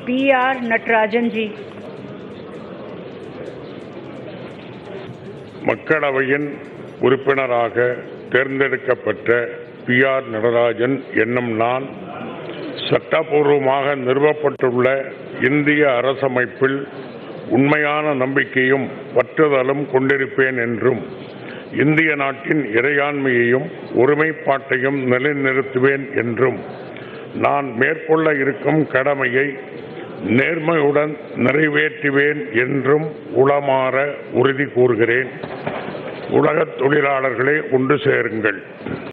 PR Natarajan जी। மக்களவையின் உறுப்பினராக தேர்ந்தெடுக்கப்பட்ட PR நடராஜன் என்னும் நான் சட்டபூர்வமாக நிறுவப்பட்டுள்ள இந்திய அரசமைப்பில் உண்மையான நம்பிக்கையும் பற்றுதலும் கொண்டிருப்பேன் என்றும் இந்திய நாட்டின் இறையாண்மையையும் ஒருமைப்பாட்டையும் நிலைநிறுத்துவேன் என்றும் நான் மேற்கொள்ள இருக்கும் கடமையை நேர்மையுடன் நிறைவேற்றுவேன் என்றும் உளமாற உறுதி கூறுகிறேன். உலகத் தொழிலாளர்களே ஒன்று சேருங்கள்.